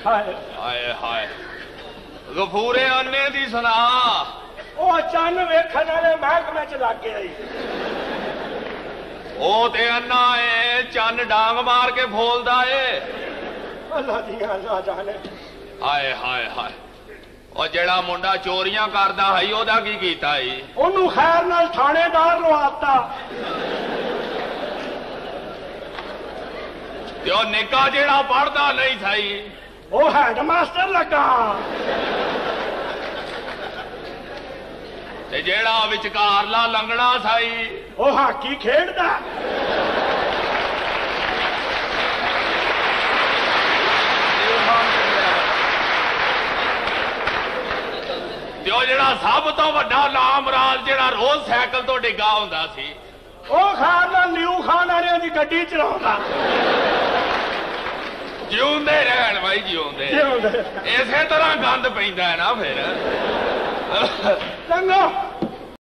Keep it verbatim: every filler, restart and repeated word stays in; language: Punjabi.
ਹਾਏ ਹਾਏ ਹਾਏ ਗਫੂਰੇ ਅੰਨੇ ਦੀ ਸੁਣਾ। ਉਹ ਚੰਨ ਵੇਖਣ ਵਾਲੇ ਮਹਿਕਮੇ ਚ ਲੱਗ ਗਿਆ ਈ। ਉਹ ਤੇ ਅੰਨਾ ਏ ਚੰਨ ਡਾਂਗ ਮਾਰ ਕੇ ਫੋਲਦਾ ਏ। ਅੱਲਾ ਦੀਆਂ ਅੱਲਾ ਜਾਣੇ। ਹਾਏ ਹਾਏ ਹਾਏ ਉਹ ਜਿਹੜਾ ਮੁੰਡਾ ਚੋਰੀਆਂ ਕਰਦਾ ਹੈ ਉਹਦਾ ਕੀ ਕੀਤਾ ਈ? ਉਹਨੂੰ ਖੈਰ ਨਾਲ ਥਾਣੇਦਾਰ ਲਵਾਤਾ ਤੇ ਉਹ ਨਿੱਕਾ ਜਿਹੜਾ ਪੜਦਾ ਨਹੀਂ ਸਹੀ ਉਹ ਹੈਡ ਮਾਸਟਰ ਲੱਗਾ। ਤੇ ਜਿਹੜਾ ਵਿਚਕਾਰਲਾ ਲੰਗਣਾ ਸਹੀ ਉਹ ਹਾਕੀ ਖੇਡਦਾ। ਤੇ ਉਹ ਜਿਹੜਾ ਸਭ ਤੋਂ ਵੱਡਾ ਲਾਮਰਾਜ ਜਿਹੜਾ ਰੋਜ਼ ਸਾਈਕਲ ਤੋਂ ਡਿੱਗਾ ਹੁੰਦਾ ਸੀ ਉਹ ਖਾਨ ਨਾਲ ਨਿਊ ਖਾਨ ਵਾਲਿਆਂ ਦੀ ਗੱਡੀ ਚਲਾਉਂਦਾ। ਜਿਉਂਦੇ ਰਹਿਣ ਬਾਈ ਜਿਉਂਦੇ। ਇਸੇ ਤਰ੍ਹਾਂ ਗੰਦ ਪੈਂਦਾ ਹੈ ਨਾ ਫਿਰ।